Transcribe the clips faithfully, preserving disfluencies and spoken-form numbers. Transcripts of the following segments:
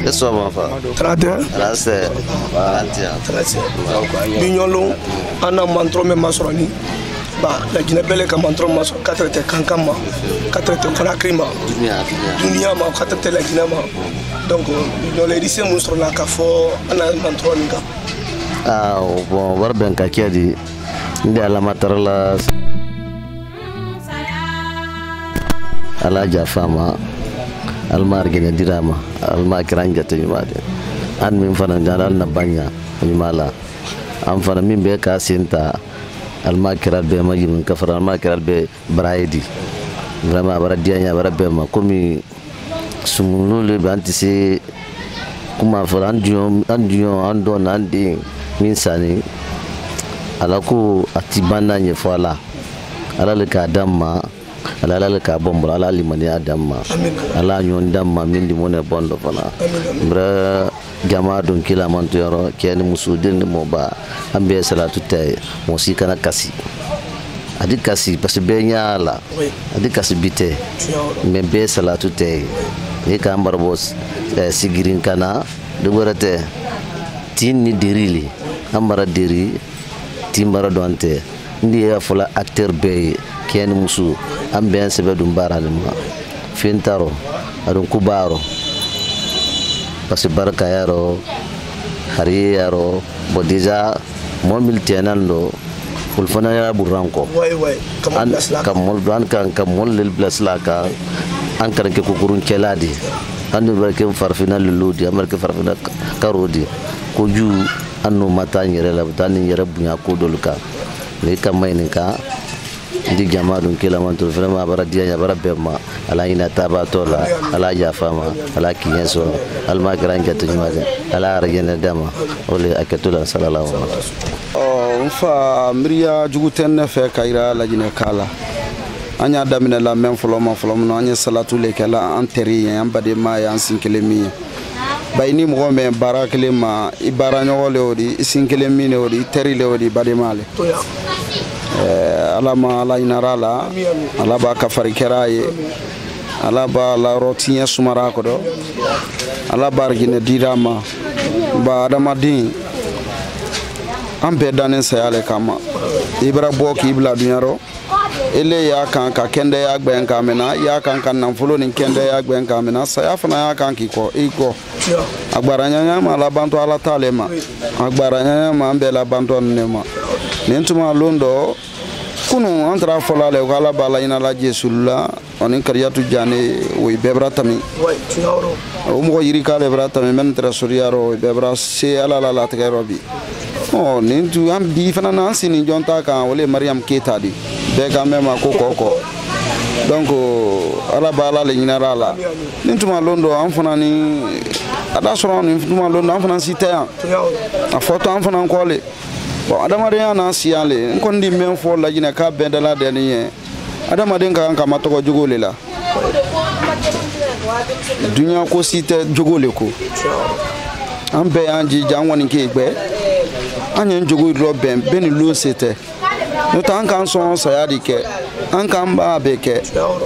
Eso ma fa. trente. trente. trente. Bignolo ana mantro me masroni. Ba la Guinée belle ka mantro masro quatre te kankama. quatre te Conakry ma. Dunia. Dunia ma quatre te la Guinée ma. Donc bignolo lycée monstre la ka fo ana mantro ninga. Ah bon war ben ka kiadi. Ndi ala matarla ala jafama almar gene dirama alma kiranja to yumade an min fana jaral na banya yumala am fana min be ka sinta alma kiral be ma yim ka fara alma kiral be braidi vraiment bara dianya bara be ma komi sumulu le bantisi kuma fara andiyo andiyo ando nandi min sani ala ko atibana nye fola ala le ka damma ala ala ka bombo ala limani adamma ala nyon damma min di mone bondo fana bra jama don kila man to yoro ken musudin mo ba ambe salatu tay mo si kana kasi adi kasi parce be nyala adi kasi bite me be salatu tay e ka ambar bos sigirin kana de gorate tin ni dirili amara diri timbara donte ndi ya fula acteur be ken musu ambiance be dum baralima fintaro adun kubaro parce baraka yaro hari yaro bo deja mo miltenando ful fana ya buranko way way kam mol dan kan kam mol lel place la ka an kan ke kukurun keladi andu barke farfina ludi amarke farfina karodi ko ju anno mata nyere la butani nyere bunya ko doluka le kamay ka ndi jama dun kila man to vraiment bara dia ya bara bemma ala ina taba tola ala ya fama ala kiyenso alma granja to nyuaje ala rajena dama ole akatula sallallahu alaihi wasallam oh mfa mriya juguten fe kaira la jine kala anya damina la men foloma foloma anya salatu le kala anteri yan bade ma yan sinkelemi bayni mo me barakle ma ibara nyole odi sinkelemi ne odi teri le odi bade male eh alama ala inarala ala ba kafari keraye ala ba la rotinya sumara ko do ala bargine dirama ba adama din ambe danen sayale kama ibra boki ibla dunyaro ele ya kan ka kende ya gben ka mena ya kan kan nan fulo ni kende ya gben ka mena saya fana ya kan ki ko iko agbaranya nya ma la banto ala talema agbaranya nya ma ambe la banto nema nentuma londo kunu antra fola le wala bala ina la jesulla onin kariyatu jane we bebra tami o mo yiri ka le bra tami men tra suriaro bebra se ala la la tagarobi oh nintu am bi fana nan sini jonta kan wole Mariam Keita di be ka mema ko koko donc ala bala le ina la nintu ma londo am fana ni ada soro ni nintu ma londo am fana sita a photo am fana ko le bon adama de yana siale ngondi men fo la jina ka bendala de ni adama de kan ka matoko jogole la dunya ko site jogole ko ambe anji jangwani ke gbe anyen jogo ro ben ben lo sete no tan kan so sayadi ke an kan ba be ke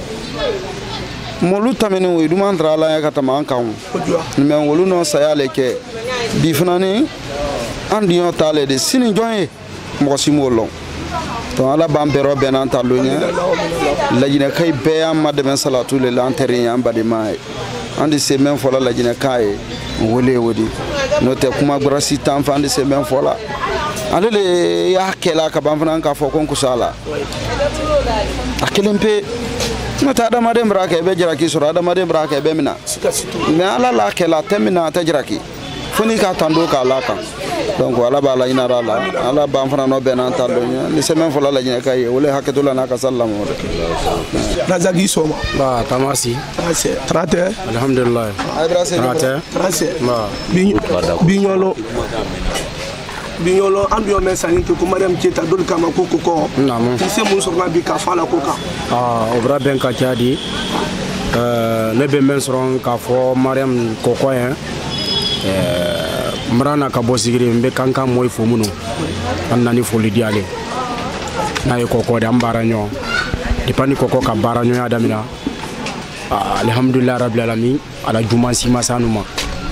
molu tamene we du mandra la ya katama an kan men wolu no sayale ke bi funani andi yo tale de sini joye mo simolo to ala bambero benan talonya lajina kay be am de men salatu le lanteri am bade mai andi se men fola lajina kay wole wodi no te kuma grasi tan fandi se men fola alele ya kela ka bamfana ka fo kon kusala akelempe mata da madem braka be jiraki sura da madem braka be mina me ala la kela temina ta jiraki funi ka tando ka laka donc wala bala ina rala ala bamfana no benan talonya ni se men fola la jina kay wala hakatula na ka sallamo razagi soma ba tamasi trate alhamdulillah trate trate ba bignolo bignolo ambiyo mensani to ko Mariam Keita dol kama koko ko namu ti se mun so ma bi ka fala ko ka ah obra ben ka jadi euh ne be men soron ka fo Mariam koko hein euh mrana ka bosigiri mbe kanka moy fo muno annani fo lidiale na e koko de ambaranyo dipani koko ka baranyo ya damina alhamdulillah rabbil alamin ala jumansi masanuma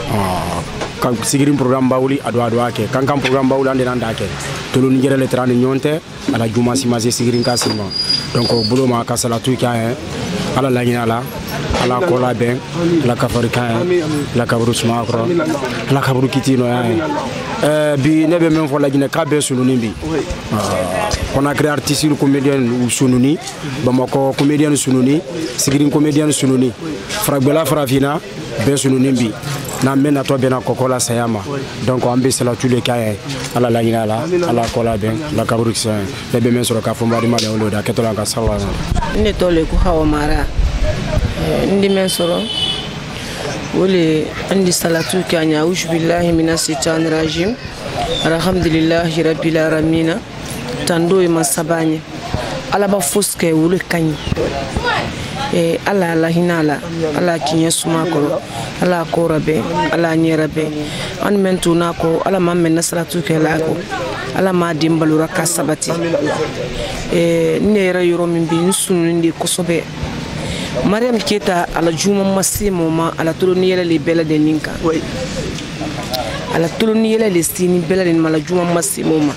kan sigirin programme bawuli ado ado ake kan kan programme bawuli ande nan dake tolu ni jere le trani nyonte ala juma si masi sigirin kasima donc bulo ma ka salatu ka hein ala la nyina la ala kola ben la kafarika la kabru smakro la kabru kitino ya euh bi nebe men fo la nyina ka be sununi bi on a créé artiste comédien ou sununi bamako comédien sununi sigirin comédien sununi fragbela frafina be sununi bi na mena to bena kokola sayama donc on be sala tous les cas ala la nyina la ala kola ben la kabru kisa nebe men soro ka fo mari male on da ketola ka sawa ne to le ko hawa mara ndi men soro wole andi salatu kanya auzu billahi minas shaitanir rajim alhamdulillahi rabbil alamin tando e masabanye ala ba fuske wole kanyi e ala la hinala ala kinye suma ko ala ko rabe ala nyerabe an mentu nako ala mamen salatu kala ko ala ma dimbalu raka sabati e nera yoro min bi sunu ndi ko sobe Mariam Keta ala juma masimo ma ala tulu ni yele bela de ninka oui ala tulu ni yele sini bela de mala juma masimo ma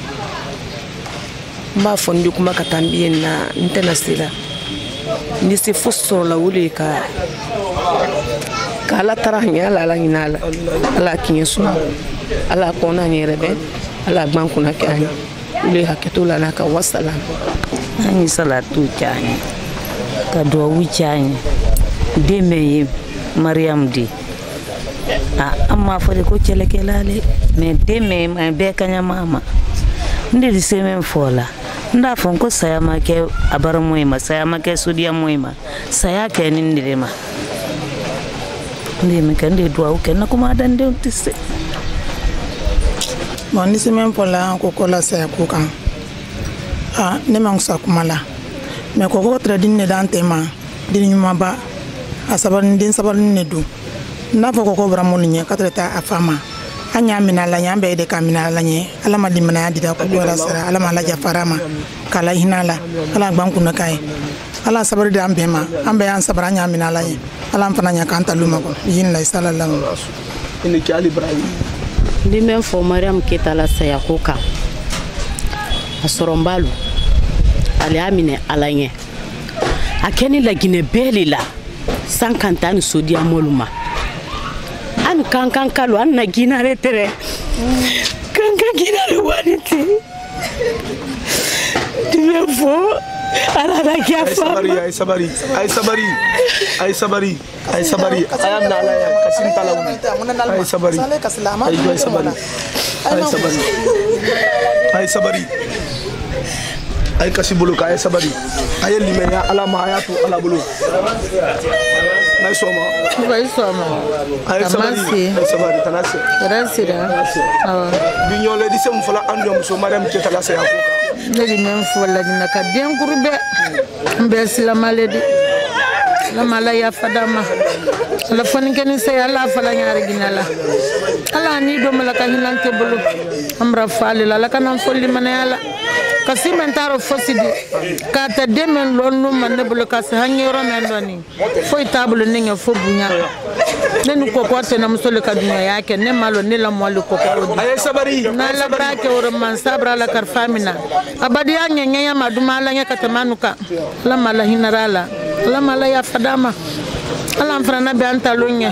ma fondi kuma katambiye na international ni se fosso la wuli ka kala taranya la la hinala ala kinyesu ala kona ni rebe ala bankuna kani ule haketo la naka wasalam ani salatu chani kado wichani deme Mariam di ah amma fode ko celekelale mais deme ma be kanya mama ndi seme fola nda fon ko saya make abar moyma saya make sudia moyma saya ke nindirema ndi me kande do au ken ko ma dande tisse bon ni seme fola ko ko la saya ko kan ah ne mang sakumala mais ko ko tradin ne dan tema din nyuma ba asabar din sabar ne du na fo ko ko bramon nye katreta afama anya mina la nyambe de kamina la nye ala ma dimna dida ko wala sara ala ma la jafarama kala hinala ala gbanku na kai ala sabar de ambe ma ambe an sabar anya mina la nye ala mfana nya kanta luma ko yin la sallallahu ini ki ali ibrahim ndi men fo Mariam Keta la saya ko ka asorombalu ali amine alanye akeni la gine belila sankantani sodia moluma an kankan kalu an na gina retere kankan gina le waniti dimefo ala la kiafa ay sabari ay sabari ay sabari ay sabari ayam na ala ya kasim talawu ay sabari ay joy sabari ay sabari ay sabari ay kasibulu ka ay sabari ay limenya ala ma ayatu ala bulu ay soma ay soma ay sabari ay sabari tanase rasira awa biñole di sem fala andom so Mariam Keta la saya ko ne di men fola dina ka den kurbe mbe silamale di la mala ya fadama la fani ken se ala fala nyaare ginala ala ni do mala ka hinante bulu amra fali la la kanam folli manala kasi mentaro fosidi kata demen lonu manne bulu kasi hanyoro men doni foi table ninga fo bunya nenu ko ko tena musole ka dunya yake ne malo ne la molu ko ko ay sabari na la brake woro man sabra la karfamina abadi anyenya ya maduma la nya katamanuka la mala hinarala la mala ya fadama ala mfrana be antalunya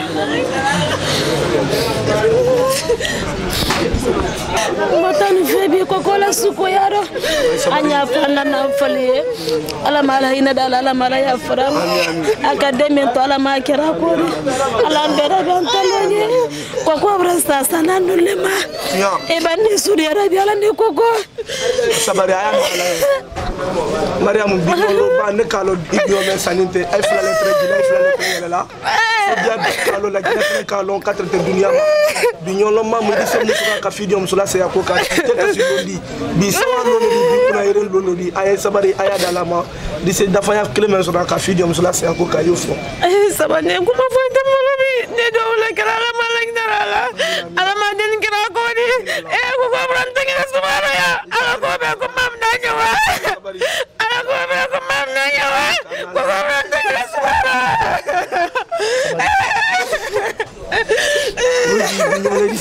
matani febi ko kola suko yaro anya fana na fali ala mala ina dala ala mala ya faram academy to ala ma kira ko ala mbere ban talonye ko ko brasta sana nulema e bandi sudi arabi ala ne ko ko sabari aya Mariam biñolo ba ne kalo ibio men saninte ay flale trejila ay flale trejila dia kalo la gina kalo quatre te dunia biñolo ma mo di sem musuka ka fidium sula se yakoka teta si londi bi sawano ni bi kuna yeren londi ay sabari aya dalama di se dafanya clement sula ka fidium sula se yakoka yofo ay sabane ko ma fonte mo bi ne do la kala ma la ndarala ala ma den kira ko di e ko ko brante ngi subara ya ala ko be ko mam da nyawa ala ko be ko mam da nyawa ko ko brante ngi subara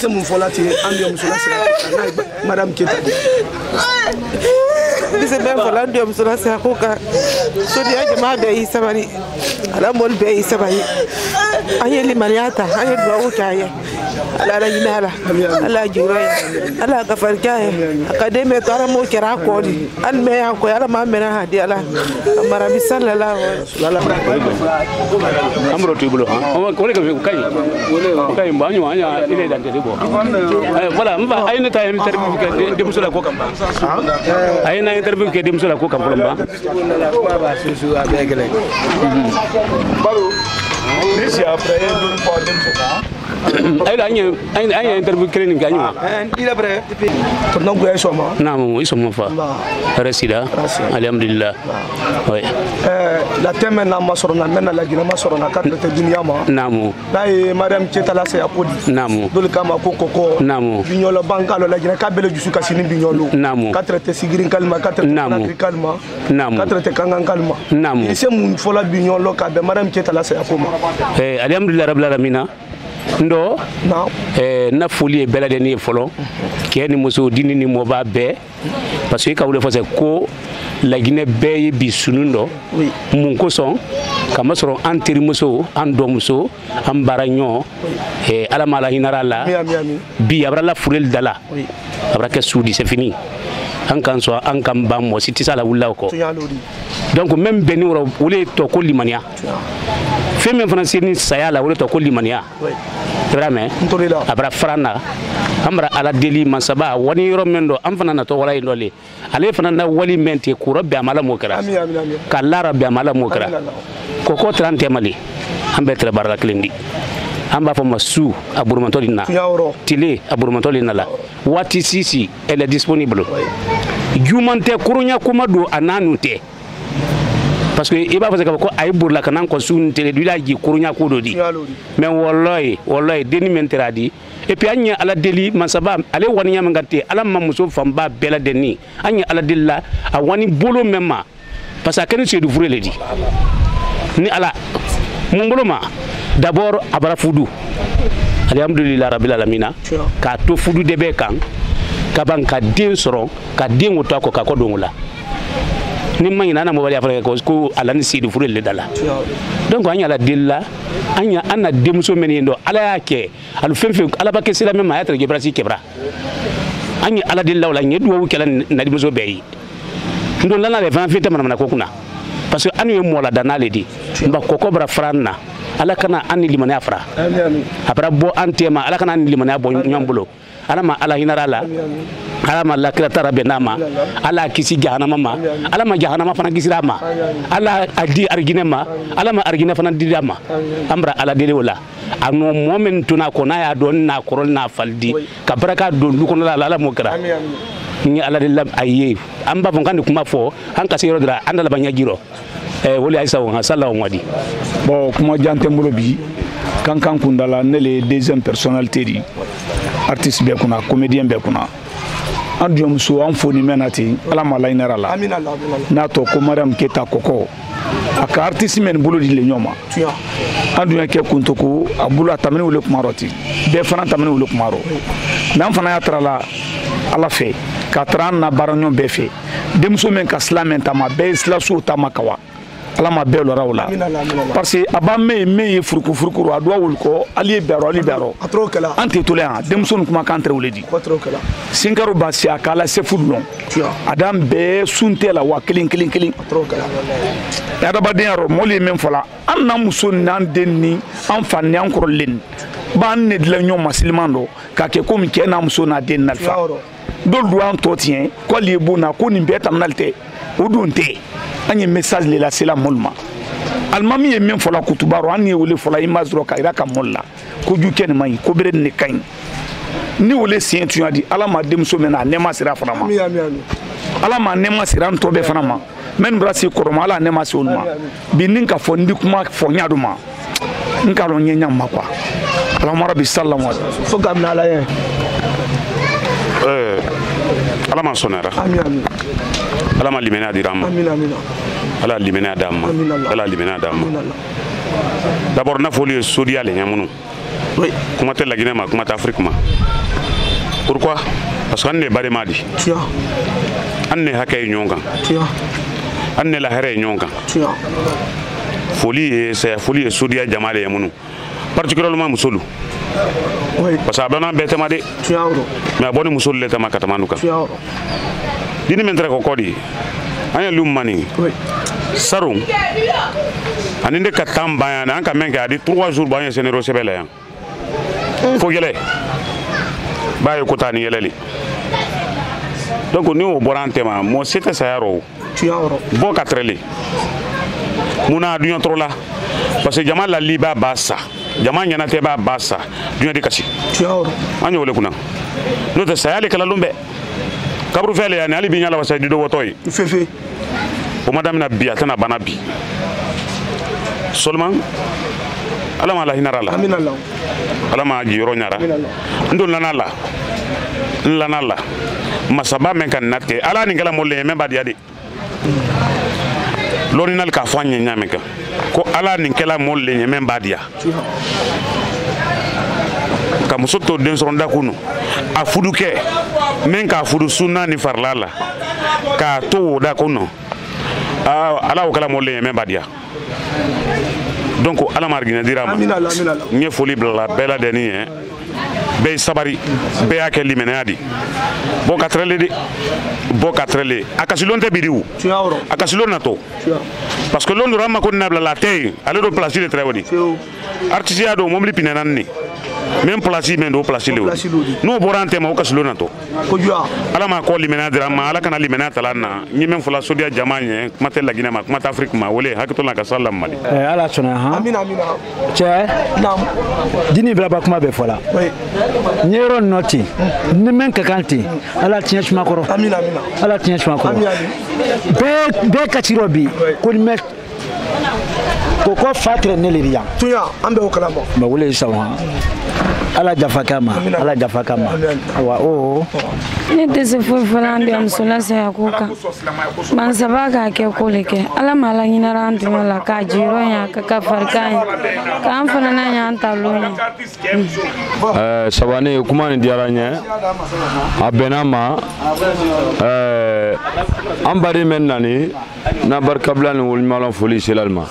se mun fɔla ten an bɛ muso la sira madame Keita bise bɛ fɔla an bɛ muso la sira ko kan sodiya jama bɛɛ y'i sabali ala mɔli bɛɛ y'i sabali an ye limaniya ta an ye duwawu kɛ a ye ala ala ɲinɛ ala ala jura ye ala gafarikɛ ye a ka den bɛ to ala m'o kɛra a kɔ de hali mɛ y'a kɔ ala m'a mɛnna hadi ala a mara bi salala amro tu bolo ha o ko le ka kai o kai ba nyu anya ile dan de bo eh voilà mba ay na tay interview ke dem sula ko kam ay na interview ke dem sula ko kam ba ba su su abegele baru ni si après dun po dem sula ay la anya ay interview ke ni ganyu il après to non go eso ma na mo iso mo fa resida alhamdulillah oui euh la thème na ma sorona men la gina ma sorona ka te dunia ma namu dai madame Keita la se apodi namu dol kama ko koko namu binyolo bankalo la gina ka bele jusu kasini binyolo namu ka traiter sigirin kalma ka traiter kalma namu ka traiter kangan kalma namu ise mun fola binyolo ka be madame Keita la se apoma eh alhamdulillah rabbil alamin ndo na eh na folie bela de ni folo ke ni muso dini ni mo ba be parce que ka wule fose ko la Guinée be bi sunundo mun ko son kama soro anteri muso an do muso am baranyo eh ala mala hinarala bi abra la furel dala abra ke soudi c'est fini an kan so an kan ba mo siti sala wulla ko donc même beni woro wule to ko limania femme français ni sayala wule to ko limania vraiment abra frana amra ala deli masaba wani yoro mendo am fana na to wala indole ale fana na wali mente ku rabbi amala mokra kala rabbi amala mokra koko trente mali ambe tre barra klendi amba fo masu aburmanto dina tile aburmanto dina la wati sisi elle est disponible jumante kurunya kuma do ananute parce que iba fase ko ay burla kanan ko sun tele dula ji kurunya ko do di mais wallahi wallahi deni menteradi et puis anya ala deli masaba ale wani nyam ngate ala mamuso famba bela deni anya ala dilla a wani bolo memma parce que kan c'est du vrai le di ni ala mon bolo ma d'abord abara fudu alhamdulillah rabbil alamin ka to fudu debe kan ka ban ka den soro ka den wuta ko ka ko dongula ni mangi nana mo bali afra ko ko ala ni sidi fure le dala donc anya la dilla anya ana demso meni ndo ala yake alu femfe ala ba ke sila mema yatra gebra si kebra anya ala dilla wala nyedu wo kala na demso beyi ndo lana le van fete manana ko kuna parce que anu mo la dana le di mba koko bra franna ala kana ani limani afra amin abra bo antema ala kana ani limani abo nyambulo ala ma ala hinarala ala ma la kira benama ala kisi jahanama ma ala ma jahanama fana kisira ma ala adi argine ma ala ma argine fana didama amra ala dele wala ano momentu na ko na ya don na korol na faldi ka baraka don lu ko la ala mo kra ni ala de lam aye amba fon kan kuma fo han ka sero dra andala banya giro eh woli aisa won sallallahu wadi bon kuma jante mbolo bi kan kan kundala ne le deuxième personnalité di artiste be kuna comédien be kuna an diom so an foni menati ala malainara la amina allah na to ko madame Keita koko aka artiste men bolo di le nyoma an dunya ke kuntoko abula tamene wole kumaroti be fana tamene wole kumaro nan fana ya trala ala fe katran na baranyo be fe demso men ka slamen tama be slasu tama kawa ala ma be lo rawla parce que aba me me furuku furuku ro adwa wol ko ali bero ali bero ante to le an demso kuma kan tre woledi sinkaru basi akala se fudlon adam be sunte la wa kilin kilin kilin ya da badin ro moli men fola an na muso nan denni an fanni an korolin ban ne de la nyon masilmando ka ke ko mi ke na muso na den na fa dol do an to tien ko li bu na ko ni be tamnalte odunte anye message le la sela molma almami e men fola kutubaro an ye wole fola imazro ka ira ka molla ko ju ken mai ko bere ne kan ni wole sien tu adi ala ma demso mena ne ma sira fana ma ala ma ne ma sira nto be fana ma men brasi koroma ala ne ma se olma bi nin ka fo ndi kuma fo nyaduma nka lo nyenya ma kwa ala mara bi sallallahu alaihi fo gamna ala ye eh ala ma sonera amin ala ma limena dirama amin amin ala limena dama ala limena dama d'abord na folie sodiale nyamunu Oui. Comment t'es la Guinée, comment t'es Afrique? Pourquoi? Parce qu'on est barimadi. Tiens. On est hacké nyonga. Tiens. On est la héré nyonga. Tiens. Folie, c'est folie et soudia Jamale Yamunu. Particulièrement Moussolu. Oui. Parce que Abana Betemade. Tiens. Mais abonné Moussoul l'État Katamanuka. Tiens. Dini mentre kokodi. Anya lumani. Oui. Sarum. Aninde katamba yana anka menga di trois jours ba senero sebele yan. Fo yele. Ba yo kotani yeleli. Donc ni o borantema mo c'était ça yaro. Tu as oro. Bo katreli. Muna dunya trola. Parce que jama la liba bassa. Jama nyana te ba bassa. Dunya de kasi. Tu as oro. Anya wole kuna. No te sayale kala lumbe. Kabru fele yani ali binya la wasa di do wotoy. Fefe. O madame na biata na banabi. Seulement ala ma la hinarala. Amin Allah. Ala ma jiro nyara. Ndo lanala. Lanala. Masaba men kan natke. Ala ni ngala molle men ba diade. Lorinal ka fanye nyameka. Ko ala ni kala molle men ba dia. Ka musoto den soronda kunu. A fuduke men ka fudu sunna ni farlala. Ka to da kuno. Ah ala kala molle men ba dia. Donc ala margina dirama nye foli bla bela deni hein be sabari be akeli menadi bo katrele de bo katrele akasilonte bidiu akasilona to parce que l'on rama ko nabla la tay ale do place de trewodi artisia do momli pinanani même place men do place le no borante ma okasilona to ko jua ala ma ko limena dirama ala kana limena talana nyi men fula sodia jamanye matel la Guinée ma mata Afrique ma wole hakito la ka sallam mali eh ala sona ha amina amina che nam dini bla ba kuma be fola oui nyero noti ni men ka kanti ala tinya chuma koro amina amina ala tinya chuma koro be be ka tirobi ko ni me ko ko fatre ne liya tuya ambe o kalamo ba wole sawa ala jafa kama ala jafa kama wa o ne dese fo falande am sola se akoka man sabaka ke koleke ala mala nyina rantu la ka jiro ya ka ka farkai ka am fana na nya antalo eh sabane kuma ni diaranya abenama eh ambari menani na barkablan wol malon foli selalma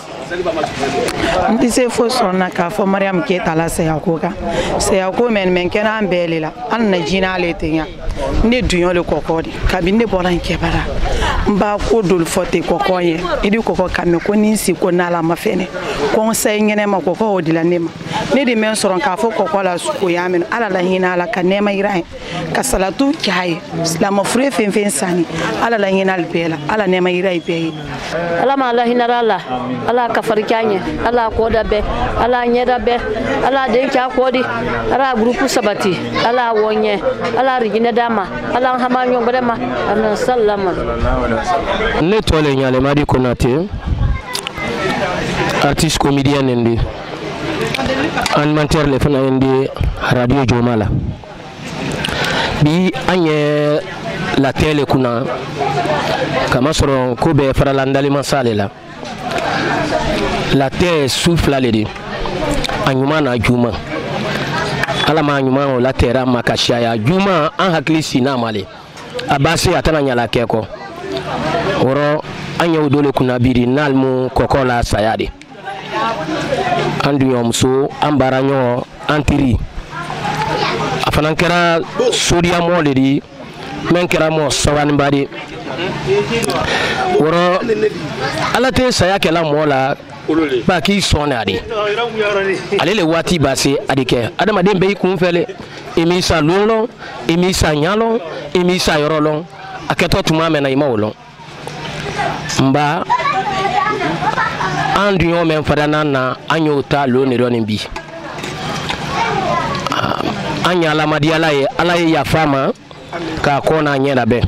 ndise fo sonna ka fo Mariam Keita la se yakoka se yako men men kena ambelela an na jina le tenya ne duyon le kokodi kabine boran kebara mba ko dol fote kokoye idi koko kame ko ninsi ko nala mafene conseil ngene ma koko odila nema ne di men soron ka fo koko la su ko yamen ala la hina ala ka nema irai ka salatu kyaye islam fure fen fen sani ala la hina al bela ala nema irai be ala ma la hina ala ala ka farikanye ala ko da be ala nyeda be ala de kya ko di ala grupu sabati ala wonye ala rigine dama ala hamanyo brema ana sallama ne tole nyale madi konate artiste comédien ndi animateur le fana ndi radio Jomala bi anye la tele kuna kama soro ko be farala ndali masale la la terre souffle aledi anyuma na juma ala ma anyuma la terre makashia ya juma an hakli sina male abase atana nyala keko oro anya udole kuna biri nalmu kokola sayade andu yomso ambaranyo antiri afanankera sodia moledi menkera mo sawani badi oro ala te sayake la mola ba ki sonadi ale le wati base adike adama dembe ikun fele emisa lolo emisa nyalo emisa yorolo aketo tuma mena imawolo mba andu yo men fadana na anyota lo ne roni bi anya la madiala ye ala ye ya fama ka kona nyela be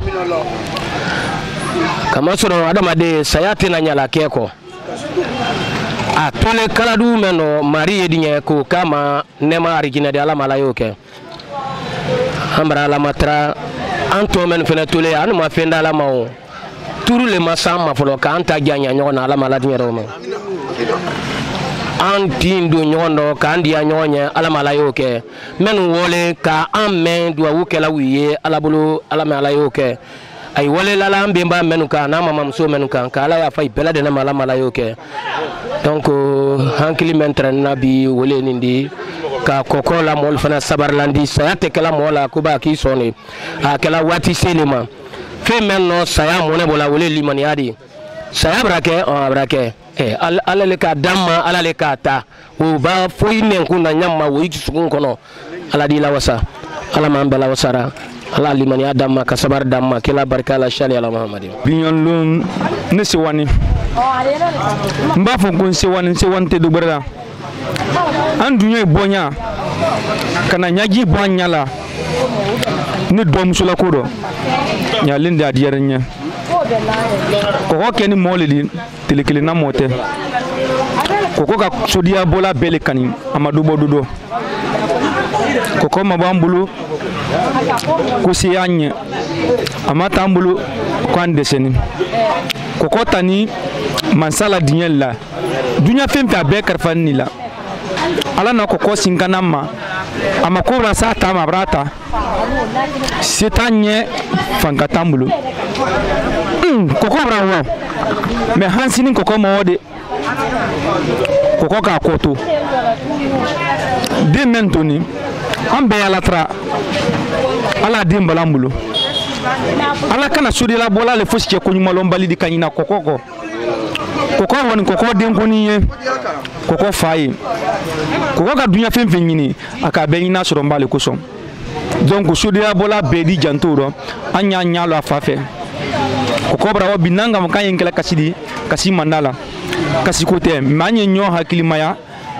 kama soro adama de sayati na nyala keko a tole kala du meno mari edinya ko kama nema arigina de ala mala yoke ambra la matra anto men fena tole anu ma fenda la mawo turu le masam ma folo ka anta ganya nyona ala mala dinya ro an tin do nyondo ka andi anyonya ala malayo ke menu wole ka an men do wuke la wiye ala bulu ala malayo ke ay wole la la mbemba menu ka na mama mso menu ka ka ala ya fay bela de na mala malayo ke donc hankili mentre nabi wole nindi ka koko la mol fana sabarlandi sayate kala mola ko ba ki soni akela wati selema fe menno saya mone bola wole limani adi saya brake o brake eh ala le ka damma ala le ka ta o ba foyi nen kuna nyamma wo yiki sukun kono ala di la wasa ala man bela wasara ala limani adamma ka sabar damma kila barka la shali ala muhammadin binyon lun ne se wani mba fo kon se wani se wante do brada an dunya bonya kana nyaji bonya la ne dom sula ko do nya linda diyar nya ko ko ken molidi telekele na mote ko ko ka sodia bola bele kani amadu bodudo ko ko mabambulu ko siyanye amata ambulu ko andeseni ko ko tani mansala dinyella dunya fempe abe karfani la ala na ko ko singanama ama ko rasa ta mabrata setanye fangatambulu mm koko brawo me hansini koko mode koko ka koto de mentoni ambe ala tra ala dimbalambulu ala kana sudi la bola le fosi ko nyuma lombali di kanyina koko ko koko woni koko den koni ye koko fayi koko ka dunya fem fenyini aka be ina soro mbale ko som donc sudi la bola be di janturo anya nyalo afafe koko brawo binanga mo kan yengela kasidi kasi mandala kasi kote manye nyo hakili maya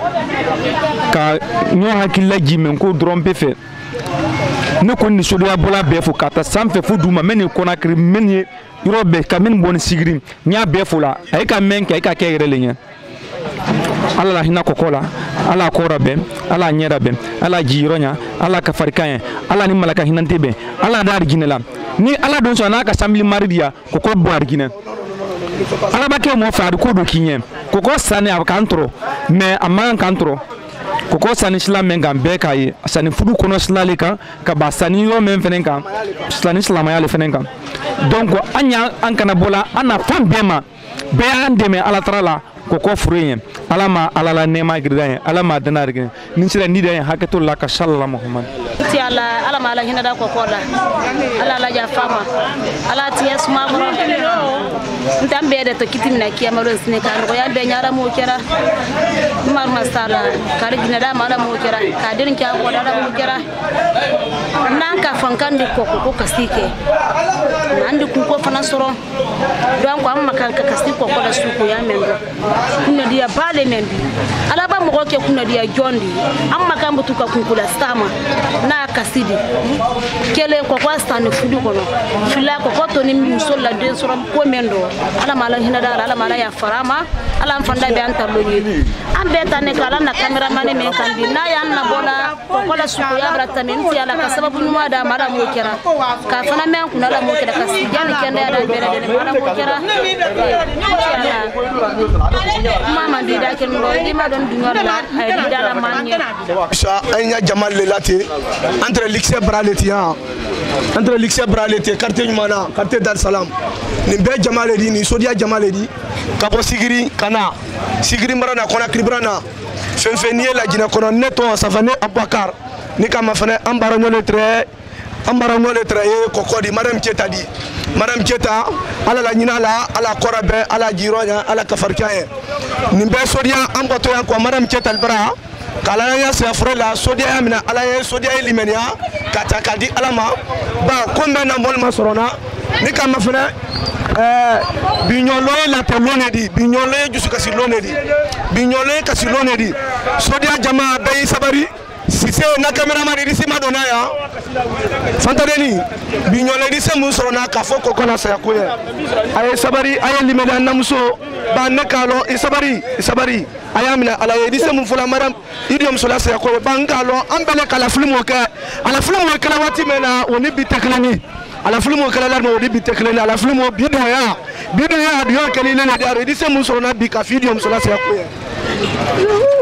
ka nyo hakili jimen ko drompe fe ne ko ni sudi la bola be fu kata samfe fu duma meni kona kri meni robe kamin bon sigrim nya be fu la ay ka men ka ka kere lenya ala la hina kokola ala korabe ala nyerabe ala jironya ala kafarikaye ala ni malaka hinantebe ala dar ginela ni ala don so na ka samli maridia koko boar gine ala ba ke mo faadu ko do kinye koko sane ab kantro me amman kantro koko sani islam men gambe kai sani fudu kono slalika ka ba sani yo men fenenka sani islam ya le fenenka donc anya an kana bola ana fam bema be andeme ala trala koko furenye ala ma ala la nema girdaye ala ma danar gine nin sira ni daye hakatul la ka sallallahu muhammad ti ala ala ma ala hina da koko da ala la ja fama ala ti esma bro ntambe de to kitim na kiyama ron sine kan ko ya be nyara mo kera mar masala kare gina da mala mo kera ka din kya ko da mo kera nan ka fankan di koko ko kasike nan di ku ko fana soro don ko amma kan ka kasike koko da su ko ya mendo kuna dia bale membi ala ba mo ke kuna dia jondi amma kan butu ka kunkula stama na kasidi kele ko ko stane fudu ko no fila ko ko to ni musola de soro ko mendo ala mala hina dara ala mala ya farama ala mfanda be anta loyi ambe tane kala na camera mane men kandi na ya na bola ko ko la suko ya brata men ti ala ka sababu numa da mala mo kera ka fana men kuna la mo kera ka sijani kende ya da bere de mala mo kera mama di da ken ro di ma don dunyor la ay di da la manye sa ay nya jamal le lati entre l'X braleti ha entre l'X braleti quartier Nyumana quartier Dar Salam ni be jamal di ni sodia jamal di ka bo sigiri kana sigiri marana kona kribrana fenfenie la jina kono neto savane Abakar ni kama fane ambara nyole tre ambara nyole tre kokodi madame Keta di madame Keta ala la nyina la ala korabe ala jironya ala kafarkaye ni be sodia ambato yanko madame Keta albra kala ya se afrela sodia ya mina ala ya sodia elimenia kata kadi alama ba kombe na mol masorona ni kama fane eh binyolo la pelone di binyolo jusu kasi lone di binyolo kasi lone di sodia jamaa bay sabari si se na cameraman di si madona ya fantadeni binyolo di se mun sorona ka foko kona sa yakoye ay sabari ay limena namso ba nekalo isabari isabari ayamina ala yedi se mun fula madam idiom sola sa yakoye bangalo ambele kala filmo ka ala filmo kala wati mena oni biteklani ala filmo kala la no di biteklani ala filmo bido ya bido ya dio kali le le di se mun sorona bi ka idiom sola sa yakoye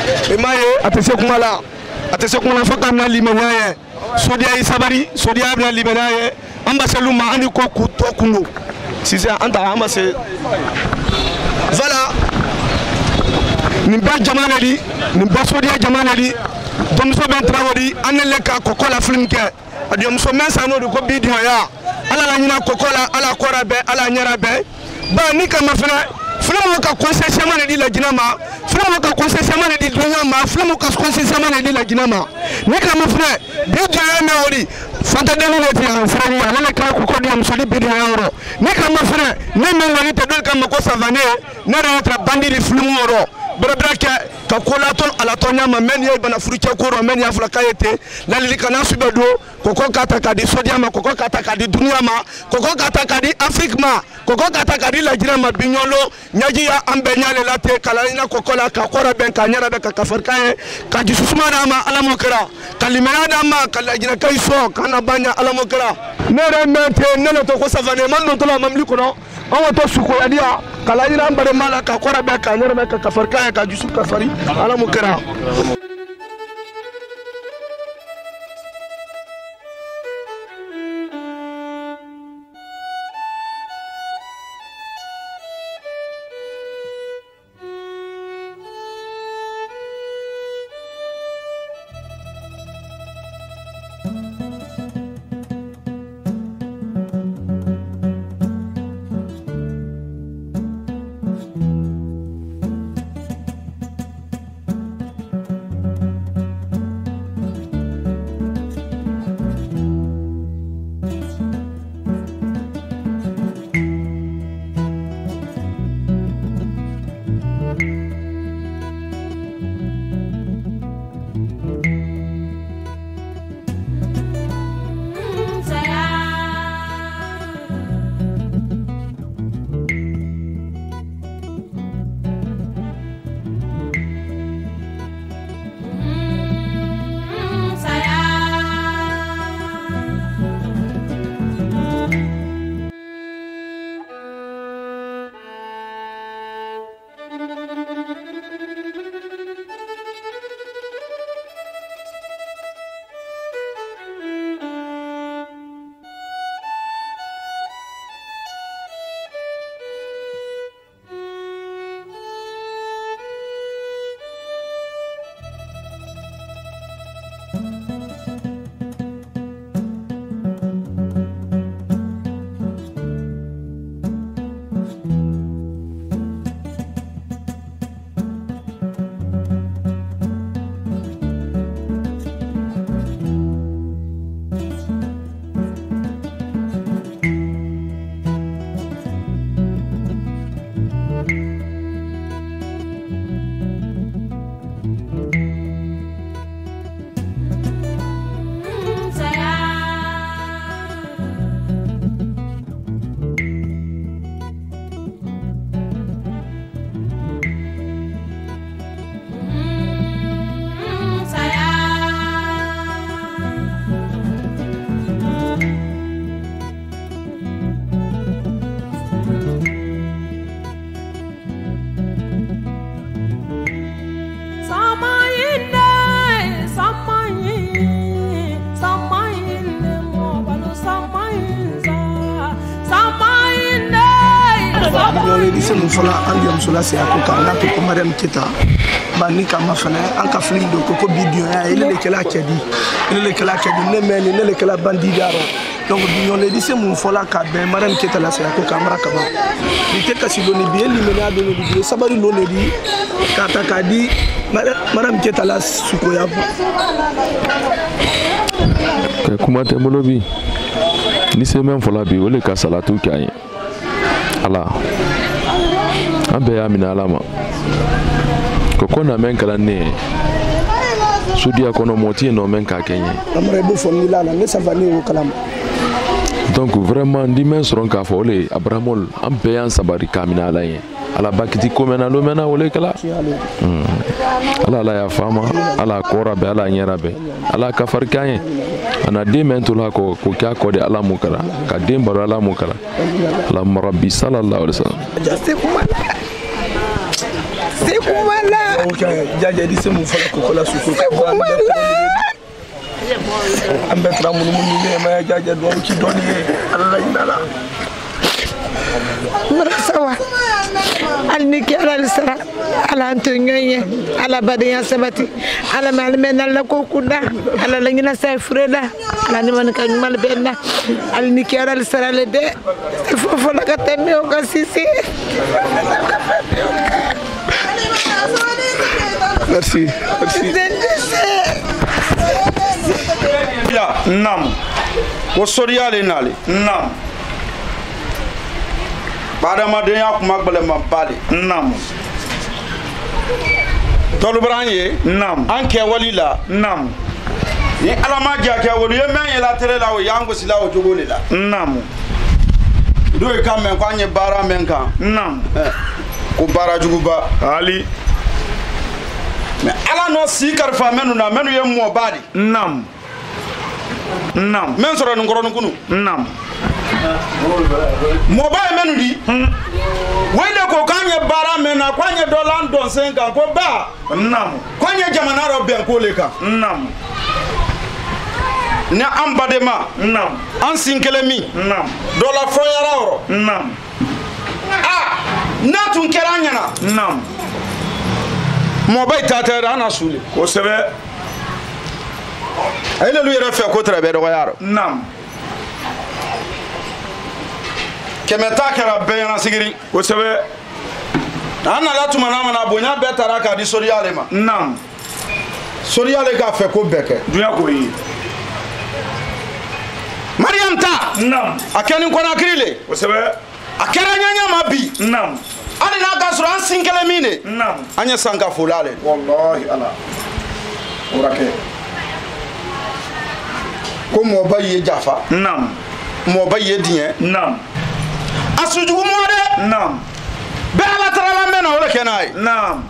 e ma ye a tɛ se kuma la a tɛ se kuma la fo k'a bɛna limaniya ye sodiya ye sabari sodiya bɛna limaniya ye an ba selu ma an ni ko k'u tɔ kun don sisan an ta an ma se voilà nin bɛɛ jama le di nin bɛɛ sodiya jama le di denmuso bɛ Traoré di an ne le ka kɔkɔ la film kɛ a di muso mɛ san n'o de ko bi dunya ala la ɲina kɔkɔ la ala kɔra bɛɛ ala ɲɛra bɛɛ ba ni kama fana filamo ka concession le di la jina ma filamo ka concession le di dunya ma filamo ka concession le di la jina ma ni kama fana bi dunya me ori fanta deni le ti an fara ya le ka kɔkɔ di muso di bi dunya oro ni kama fana ne me ngani te dol kama ko savane ne ra bandi di filmo oro brebra ke ka kolaton ala tonya ma men ye bana furuche ko men ya fulaka yete lalili kana subedo koko kata kadi sodia ma koko kata kadi dunia ma koko kata kadi afrique ma koko kata kadi la jina ma binyolo nyaji ya ambe nyale late kala ina koko la ka kora ben ka nyara be ka kafarka e ka jisusuma na ma ala mokra kalimana na ma kala jina kai so kana banya ala mokra ne remete ne no to ko savane man no to la mamli kono on to suko ya dia kala ina ambare mala ka kora be ka nyara be ka kafarka e ka jisu kafari ala mokra se mun fɔla an diya muso la saya ko kan n'a to ko Mariam Keta ba ni kama fana an ka film do ko ko bidiyo ya ile le kala kedi ile le kala kedi ne meni ne le kala bandi daro donc bidiyo le di se mun fɔla ka ben Mariam Keta la saya ko kamera ka ba ni te kasi lo ni bi li mena do ni bi sabari lo ne di ka ta ka di Mariam Keta la suko ya ka kuma te molobi ni se men fɔla bi o le ka salatu kanye ala an bɛɛ y'a minɛ ala ma kɔkɔ na mɛn kalan ne sudiya kɔnɔ mɔti ye nɔ mɛn k'a kɛ ɲɛ donc vraiment ndi mɛn sɔrɔ k'a fɔ o le abrahamol an bɛɛ y'an sabari k'a minɛ ala ye ala bakiti ko mɛnna lo mɛnna o le kɛla ala ala y'a faama ala kɔra bɛɛ ala ɲɛra bɛɛ ala ka fari k'an ye a na den mɛn to la kɔ k'o k'a kɔ de ala mun kɛra ka den baro ala mun kɛra ala marabi sallallahu alaihi wasallam Sekumala okay jaja di semu fala ko ko la su ko ko ambe tra mu mu ni ma jaja do ci doni Allah indala marasawa alniki ala sara ala antonyoye ala badaya sabati ala malmena la ko kunda ala la ngina say freda ala ni man ka mal benna alniki ala sara le de fofo la ka teme o ka sisi. Merci. Merci. Ya, nam. Ko soriale nale. Nam. Bada madenya kuma gbale ma bale. Nam. Tolu branye. Nam. Anke walila. Nam. Ni alama ja ke wolu ye men yela tere la o yango sila o jogole la. Nam. Do e kam men kwanye bara men kan. Nam. Ko bara juguba. Ali. Mais ala no si karfa menu na menu ye mo badi. Nam. Nam. Men soro ngoro nkunu. Nam. Mo ba menu di. Wende ko kanye bara mena kwanye dollar don senka ko ba. Nam. Kwanye jamana ro ben ko leka. Nam. Ne ambadema. Nam. An sinkelemi. Nam. Dollar foyara ro. Nam. Ah, na tun keranya na. Nam. Mo bay tata ana sule ko sebe ay le lu yere fe ko trabe do yaro nam kemeta kera be yana sigiri ko sebe ana la tuma na mana bonya be taraka di soriale ma nam soriale ka fe ko beke duya ko yi Mariam ta nam akeni ko na krile ko sebe akera nyanya mabi nam ani na ga sura sinkele mine nam anya sanka fulale wallahi ala urake ko mo baye jafa nam mo baye dien nam asuju mo de nam be ala tarala mena wala kenai nam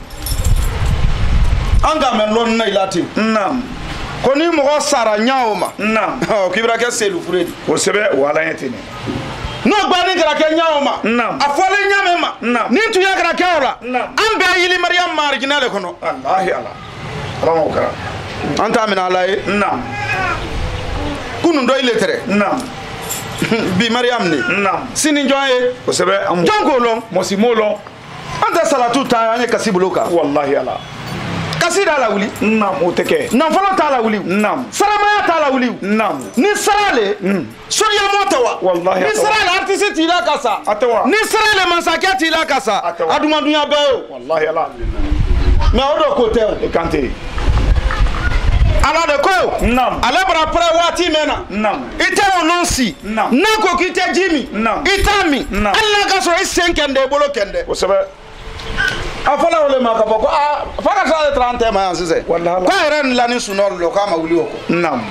anga men lon na ilati nam ko ni mo sara nyaoma nam o kibra ke selu furedi ko sebe wala yetini no gbani kara ke nyaoma nam afole nyame ma nam ni tu ya kara ke ora ambe yili Mariam marginale kono wallahi ala ramo kara anta min alai nam kunu do ile tere nam bi Mariam ni nam sini joye ko sebe am jongo long mo si molo anta salatu ta anya kasibuloka wallahi ala kasida la wuli nam uteke nam folo ta la wuli nam sarama ta la wuli nam ni sarale soriya motawa wallahi ni sarale artiste ti la kasa atawa ni sarale mansaka ti la kasa aduma dunya bayo wallahi ala me odo ko te e kante ala de ko nam ala bra pre wati mena nam ite ononsi nam nako kite jimi nam itami alla ka so esenkende bolo kende o sabe afala ole makabo ko ah faka sa trente ma yanse wallahi ko ren la ni sunor lo kama wuli oko nam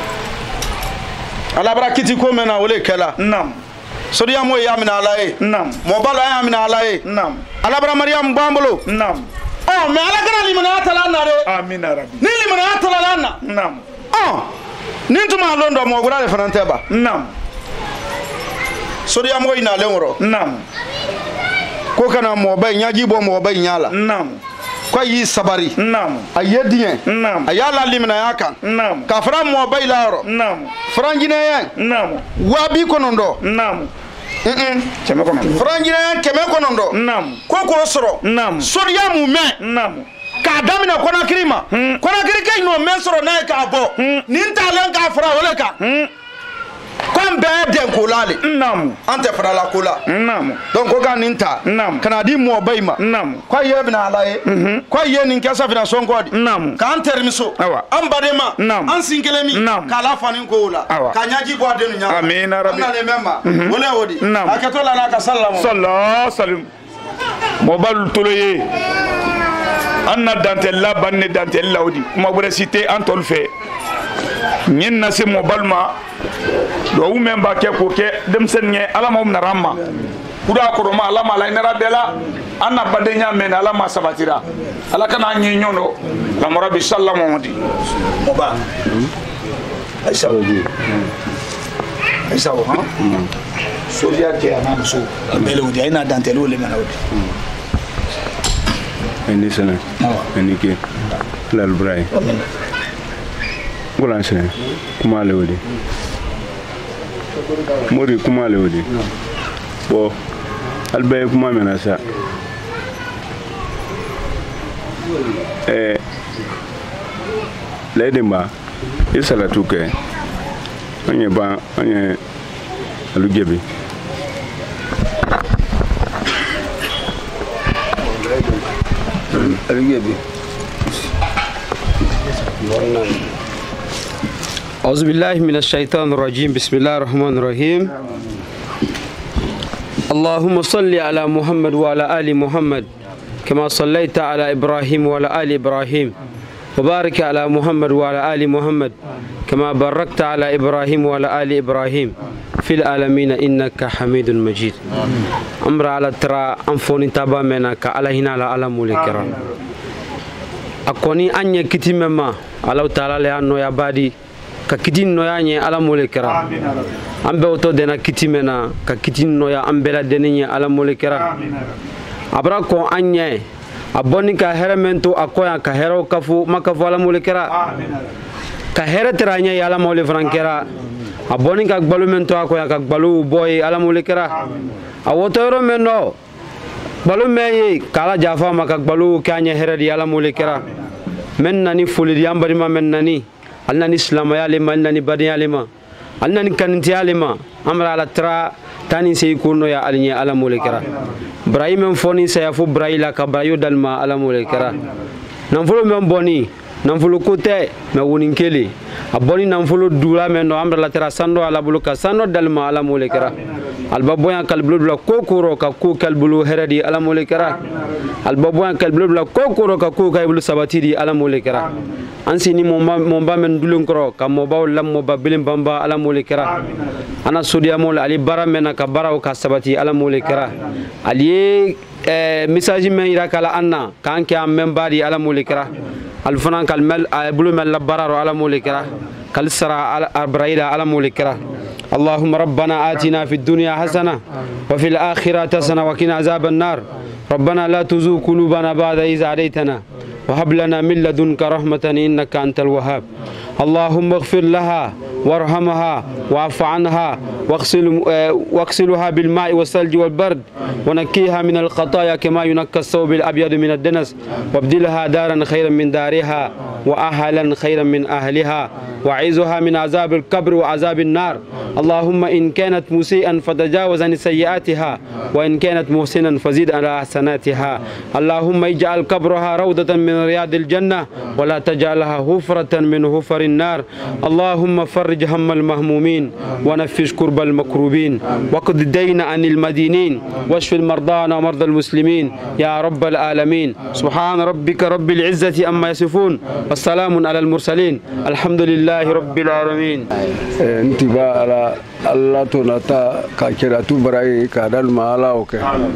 ala bra kiti ko mena ole kala nam soriya mo ya mina alaye nam mo bala ya mina alaye nam ala bra Mariam bambolo nam oh me ala kana limana tala na re amin rabbi ni limana tala na nam oh nintuma londo mo gura le frante ba nam soriya mo ina le woro nam ko kana mo bay nyaji bo mo bay nyala nam ko yi sabari nam ayedien nam ayala limna yaka nam ka fra mo bay laro nam frangine yan nam wabi konondo nam eh eh keme konondo frangine yan keme konondo nam ko ko soro nam soriya mu me nam ka damina kona krima kona krike no me soro na ka bo ninta len ka fra wala ka kon be den ko lale nam ante fra la kola nam donc ko ga ninta nam kana di mo bayma nam ko yebna alaye ko yeni nkesa fina sonko di nam ka antermiso am badema an sinkelemi ka la fanin ko la ka nyaji bo adenu nya amin rabbi na le memma wala wodi akatola na ka sallamu sallallahu salim mo bal toloye anna dantella banne dantella wodi kuma bure cité antol fe nyen na se mo balma do wu memba ke ko ke dem sen nye ala mom na ramma kuda ko ma ala ma la ina rabela anna badenya men ala ma sabatira ala kana nyi nyono la murabi sallallahu alaihi mo ba aisha wodi aisha wo ha so dia ke ana so bele wodi ina dantelo le mena wodi ini sana ini ke lal brai bulan sana kuma lewdi mori kuma lewdi bo albay kuma menasa eh laydemba isala tuke anye ba anye alugebi alugebi أعوذ بالله من الشيطان الرجيم بسم الله الرحمن الرحيم اللهم صل على محمد وعلى آل محمد كما صليت على إبراهيم وعلى آل إبراهيم وبارك على محمد وعلى آل محمد كما باركت على إبراهيم وعلى آل إبراهيم في العالمين إنك حميد مجيد أمر على ترى أنفوني تابا منك على هنا على علم الكرام أكوني أني كتيم ما الله تعالى لأنه يا بادي ككتين نويا على الكرام أم بوتو دنا كتيمنا ككتين نويا أم بلا دنيا على الكرام أبراكو أني aboni ka heremento akoya ka hero kafu makafu ala mulekera ka here teranya ala mole frankera aboni ka balumento akoya ka balu boy ala mulekera awotoro menno balu meyi kala jafa maka balu kanya here di ala mulekera mennani fulidi ambari ma mennani alnani islam ya lima alnani badiya lima alnani kanti alima amra ala tra tani sey kuno ya alinya ala mulekera Ibrahim foni saya fu Ibrahim ka Ibrahim dalma ala mulekera namfulo men boni namfulo kote me wonin kele aboni namfulo dula men no amra la tera sando ala buluka sando dalma ala mulekera albaboyan kalbulu la kokoro ka ko kalbulu heradi ala mulekera albaboyan kalbulu la kokoro ka ko kaybulu sabatidi ala mulekera ansini momba momba men dulun kro ka moba lam moba bilim bamba ala mulekera ana sodiya mol ali bara men ka bara ka sabati ala mulekera ali message men ira kala anna kan ke am men badi ala mulekera al fanan kal mel bulu mel bararo ala mulekera kal sara al abraida ala mulekera اللهم ربنا آتنا في الدنيا حسنة وفي الآخرة حسنة وقنا عذاب النار ربنا لا تزغ قلوبنا بعد إذ هديتنا وهب لنا من لدنك رحمة إنك أنت الوهاب اللهم اغفر لها وارحمها واعف عنها واغسل واغسلها بالماء والثلج والبرد ونقيها من الخطايا كما ينقى الثوب الأبيض من الدنس وابدلها دارا خيرا من دارها وأهلا خيرا من أهلها وعيذها من عذاب القبر وعذاب النار اللهم إن كانت مسيئا فتجاوز عن سيئاتها وإن كانت محسنا فزيد على حسناتها اللهم اجعل قبرها روضة من رياض الجنة ولا تجعلها حفرة من حفر النار اللهم فرج هم المهمومين ونفس كرب المكروبين وقض الدين عن المدينين واشف المرضى ومرضى المسلمين يا رب العالمين سبحان ربك رب العزة أما يصفون والسلام على المرسلين الحمد لله رب العالمين انتباه على الله تنتا كاكيراتو براي كادال ما الله اوكي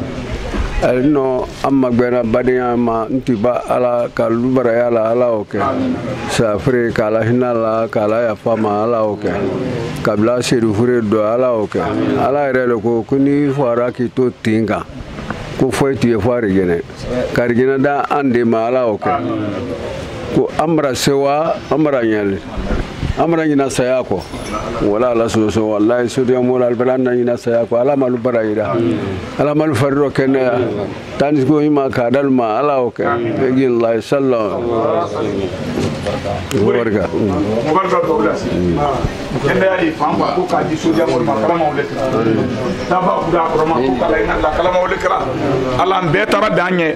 no amma gbena badiya ma ntiba ala kalu baraya la ala oke sa fre kala hinala kala ya fama ala oke kabla seru fre do ala oke ala relo ko kuni fara ki to tinga ko foi ti fare gene kargina da ande ma ala oke ko amra sewa amra nyal amra nyina sayako wala la so so wallahi so de mo al balanda nyina sayako ala malu barayida ala malu farro ken tanis go ima ka dalma ala o ke begin la sallallahu barka barka dolas ende ali famba ko ka di so de mo kala ma wala ta ba ku da ko ma ko kala ina la kala ma wala kala ala be tara danye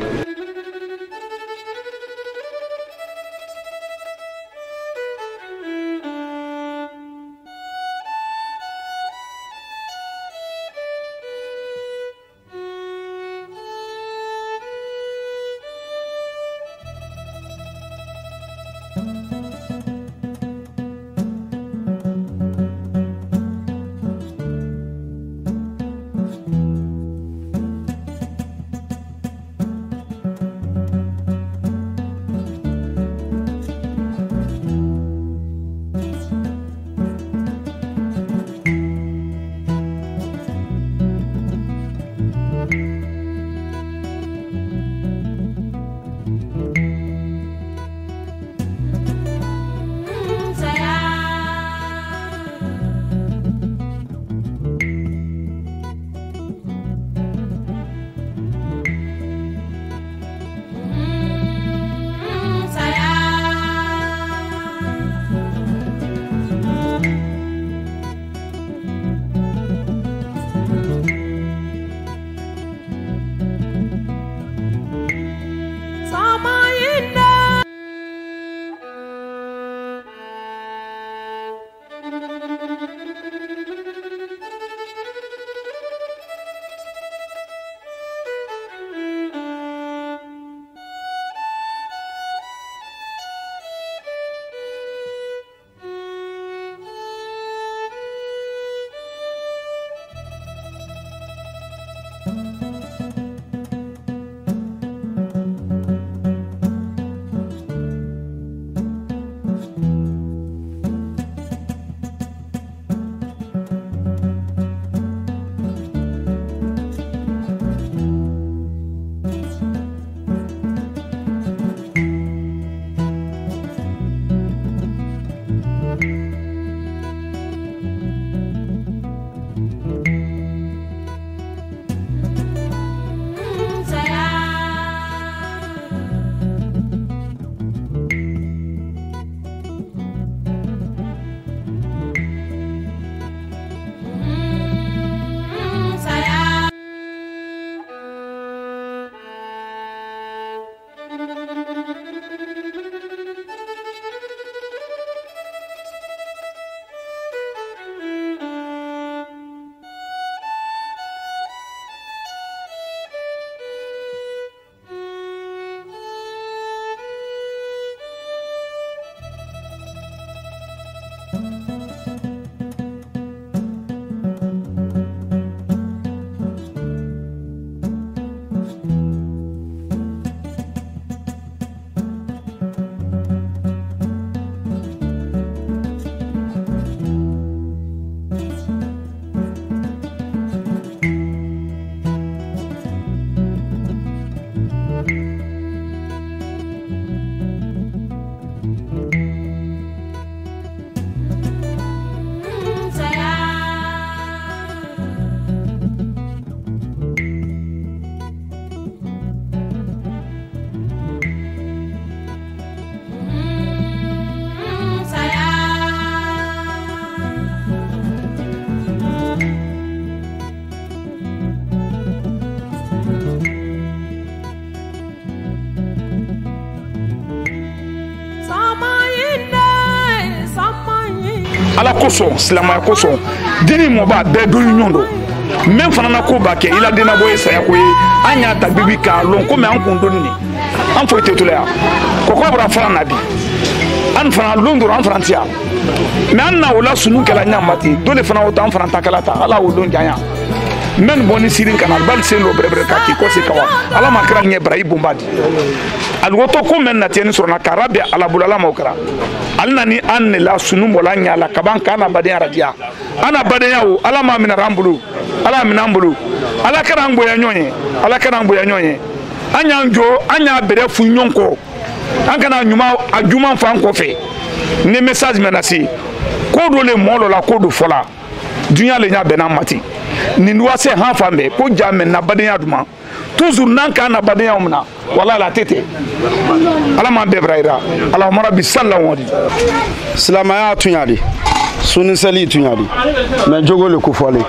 ala kosɔn silamɛya kosɔn dini mɔba bɛɛ do ɲɔgɔn don même fana na ko b'a kɛ i la denabɔ ye saya ko ye an y'a ta bibi k'a lɔn komi an kun dɔnni nin an foyi tɛ tula yan kɔkɔ bɔra fana na bi an fana lon dɔrɔn an fana ti yan mais an na o la sunu kɛla ɲama ten dɔ de fana o ta an fana ta kɛla ta ala o don janya men bɔ ni sirin kana bali sen dɔ bɛrɛbɛrɛ ka k'i kɔse ka wa ala ma kɛra ɲɛ bara i bonba di alugotɔ ko mɛn natiɲɛ ni sɔrɔna kara bɛ ala bolo ala m'o kɛra ale na ni an ne la sunu bɔla ɲa la kaban k'an na badenya radiya an na badenya o ala m'a minɛ an bolo ala minɛ an bolo ala kɛra an bonya ɲɔgɔn ye ala kɛra an bonya ɲɔgɔn ye an y'an jɔ an y'a bɛrɛ fu ɲɔgɔn kɔ an kana ɲuman a juman fan kɔfɛ ni message mɛ na se ko dɔ le mɔɔ dɔ la ko dɔ fɔla dunya le ɲa bɛnna ma ten nin wase han fan bɛɛ ko ja mɛ na badenya duma toujours n'an k'an na badenya min na wala la tɛ ten ala m'an bɛɛ bara yira ala mara bi salla wadi silamɛya tun y'a di suni seli tun y'a di mais jogo le ko fɔlen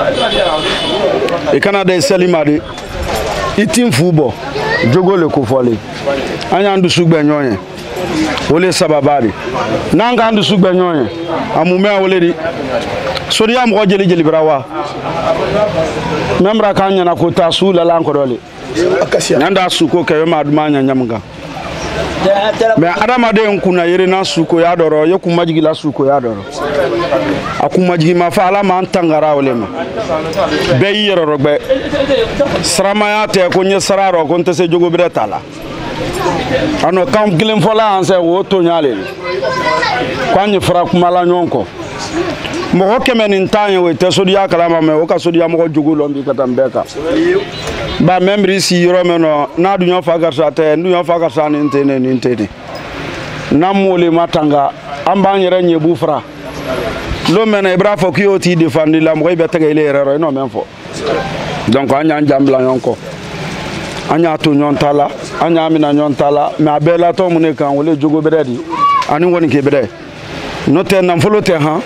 i kana da i seli ma de i t'i fu bɔ jogo le ko fɔlen an y'an dusu gbɛ ɲɔgɔn ye o le sababa de n'an k'an dusu gbɛ ɲɔgɔn ye a mun bɛ wele di sodiya mɔgɔ jeli jeli bara wa même ra k'an ɲɛna ko taa su la an kɔrɔ le n'an da su ko kɛ ma duma ɲa ɲamu kan mais adamaden kunna yere na su ko ya dɔrɔ ye kun majigi la su ko ya dɔrɔ a kun majigi ma fa ala m'an tangara o le ma bɛɛ y'i yɛrɛ rɔgbɛ saramaya tɛ ko n ye sara rɔ ko n tɛ se jogo bɛrɛ t'a la ano kan kelen fɔla an sɛ o toɲa le ko an ye fara kuma la ɲɔgɔn kɔ mɔgɔ kɛmɛ nin tan ye o tɛ sodiya kalama mɛ o ka sodiya mɔgɔ jogo lɔn bi ka taa bɛɛ kan ba même biri si yɔrɔ min nɔ n'a dun y'a fa karisa tɛ n dun y'a fa karisa nin tɛ ne nin tɛ ne n'an m'ole ma tanga an b'an yɛrɛ ɲɛbu fara l'o mɛnna i b'a fɔ k'i y'o t'i défendre la mɔgɔ i bɛ tɛgɛ ile yɛrɛ rɔ i n'o mɛn fɔ donc an y'an jan bila ɲɔgɔn kɔ an y'a to ɲɔgɔn ta la an y'a minɛ ɲɔgɔn ta la mais a bɛɛ latɔ mun de kan o le jogo bɛrɛ di ani kɔni kɛ bɛrɛ n'o tɛ nafolo tɛ han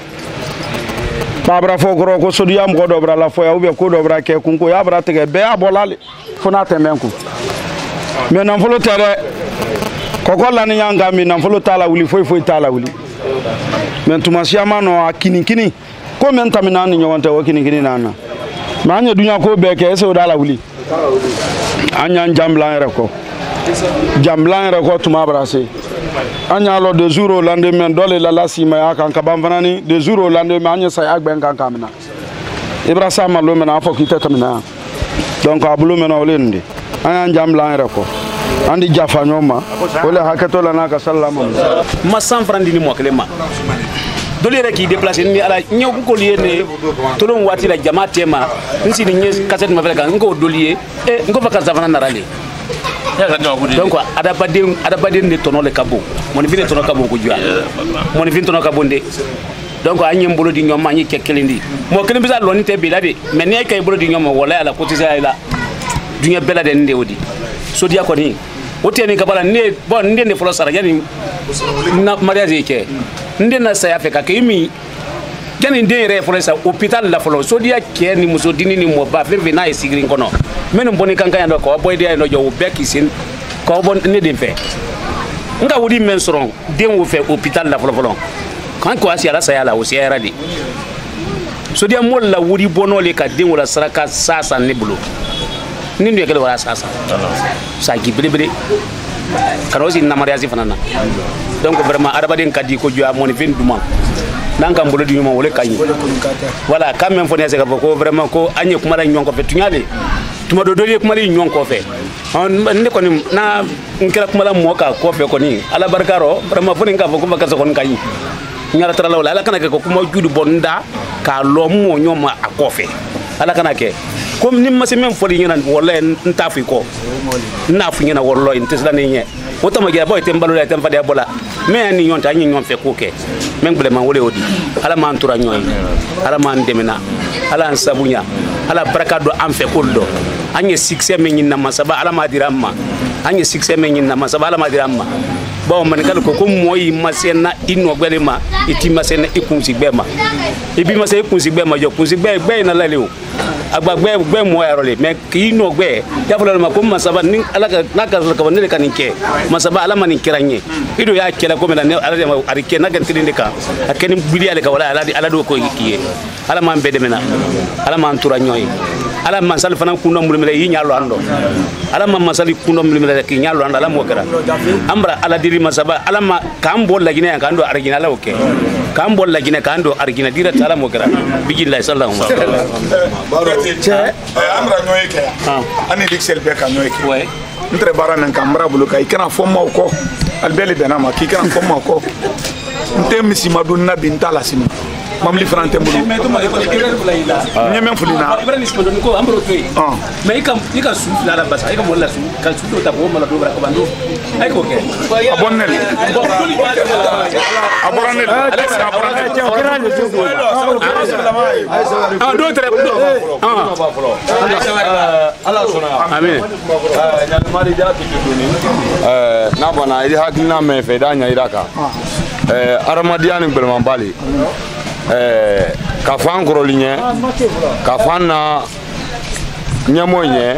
babra fo kɔrɔ ko sodiya mɔgɔ dɔ bara la fɔ ya ou bien ko dɔ bara kɛ kun ko y'a bara tigɛ bɛɛ y'a bɔla le fo n'a tɛmɛ kun mais nafolo tɛ dɛ kɔkɔ lani y'an kan min nafolo t'a la wuli foyi foyi t'a la wuli mais tuma siya ma nɔ a kinikini ko min tamina an ni ɲɔgɔn tɛ o kinikini n'an na mais an ye dunya ko bɛɛ kɛ est-ce que o t'a la wuli an y'an janbila an yɛrɛ kɔ janbila an yɛrɛ kɔ tuma bara se an y'a lɔ de jour au lendemain dɔ le lala simaya kan ka ban fana ni de jour au lendemain an ye saya gbɛn kan k'a minɛ ibra sa ma lo mɛna an fɔ k'i tɛ tɛmɛna yan donc a bolo mɛna o le nin de an y'an janbila an yɛrɛ kɔ an di jafa ɲɔgɔn ma o le hakɛtɔ la n'a ka salama ma san franc di ni mɔgɔ kelen ma dole yɛrɛ k'i déplacer ni ala ɲɛ ko k'olu ye ne tolon waati la jama tɛ ma n sini n ye cassette ma fɛ kan n k'o doli ye e n ko fɔ karisa fana nara le donc adabaden adabaden de tɔnɔ le ka bon mɔnifin de tɔnɔ ka bon kojugu mɔnifin tɔnɔ ka bon de donc an ye n bolo di ɲɔgɔn ma an ye kɛ kelen di mɔgɔ kelen bɛ se lɔni tɛ bi la de mais n'i ye ka i bolo di ɲɔgɔn ma walayi ala ko tɛ se a la duɲɛ bɛɛ la de nin de o di sodiya kɔni o tɛ nin ka bala ne bon n den de fɔlɔ sara yanni mariage ye kɛ n den na saya fɛ ka kɛ i min yanni n den yɛrɛ ye fɔlɔ sa hôpital la fɔlɔ sodiya cɛ ni muso dini ni mɔba fɛn fɛn n'a ye sigiri kɔnɔ minnu bɔnni kan kan yan dɔ k'aw bɔ i den yan dɔ jɔ o bɛɛ k'i sen k'aw bɔ ne den fɛ n ka wuli min sɔrɔ den o fɛ hôpital la fɔlɔ fɔlɔ kan ko a si ala saya la o siyara de sodiya mɔli la wuli bɔnɔ le ka den o la saraka sa san ne bolo ni nu ye kelen wala sa san sagi belebele ka na o si namariasi fana na donc vraiment adamaden ka di ko jɔ a mɔnifin duman n'an k'an bolo di ɲɔgɔn ma o le ka ɲi voilà kan mɛn fɔ ne se k'a fɔ ko vraiment ko an ye kuma la ɲɔgɔn kɔfɛ tun y'ale tuma dɔ dɔ ye kuma la ɲɔgɔn kɔfɛ ne kɔni n'a n kɛra kuma la mɔgɔ ka kɔfɛ kɔni ala barika rɔ vraiment fo ni k'a fɔ ko karisa kɔni ka ɲi n yɛrɛ taara la o la ala kana kɛ ko kuma judu bɔ n da k'a lɔ mɔ ɲɔgɔn ma a kɔfɛ ala kana kɛ comme ni ma se min fɔli ɲɛna wallahi n t'a fɔ i kɔ n n'a fɔ ɲɛna wallahi n tɛ siran ne ɲɛ o tama gɛlɛya bɔ i tɛ n balo la i tɛ n fadenya bɔ la mɛ yan ni ɲɔgɔn tɛ an ye ɲɔgɔn fɛ k'o kɛ mɛ n gbɛlɛma wele o di ala m'an tora ɲɔgɔn ye ala m'an dɛmɛna ala an sabuɲa ala barika don an fɛ k'olu dɔn an ye succès min ɲinina masaba ala m'a dira an ma an ye succès min ɲinina masaba ala m'a dira an ma bon manikali ko ko mɔgɔ y'i masɛnna i nɔgbɛli ma i t'i masɛnna i kunsigibɛ ma i b'i masɛn i kunsigibɛ ma jɔ kunsigibɛ gbɛ ye na lale o agba gbe gbe mo yaro le mais ki no gbe ya fala ma ko masaba ni ala ka na ka ka ne ka ninke masaba ala man kiranye ido ya kela ko me na ala ma ari ke na ga tidinde ka akeni bidi ala ka wala ala ala do ko kiye ala man be de mena ala man tura nyoy ala man sal fana kuno mulmele yi nyalo ando ala man masali kuno mulmele ki nyalo ando ala mo kara ambra ala diri masaba ala ma kambo lagine kan do argina la oke kambo lagine kan do argina dira ala mo kara bijillahi sallallahu alaihi wasallam che amra nyoy ke ani dixel be kan nyoy ke ouais entre bara nan kamra bulu kai kana fomma ko albeli benama ki kana fomma ko ntem si madun nabi ntala sinu mam li frante mbulu mais to ma ko ibrahim fulila nyeme fulina ibrahim ismo don ko ambro toy mais ikam ikam su la basa ikam wala su kan su to ta bo mala do bra ko bando ay ko ke abonnel abonnel alex abonnel ci grande jogo ah do tre ah ala sona amin nyal mari ja ti duni eh na bona idi hakina me fe da nya iraka eh aramadiani belman bali eh kafan koroligne kafana nyamonye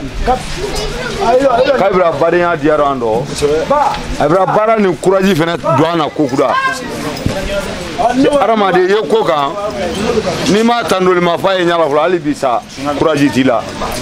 kaibra badenya diarando abra bara ni kuraji fene douana kokuda aramade yekoka ni ma tandoli ma faye nyala fula ali bisa kuraji tila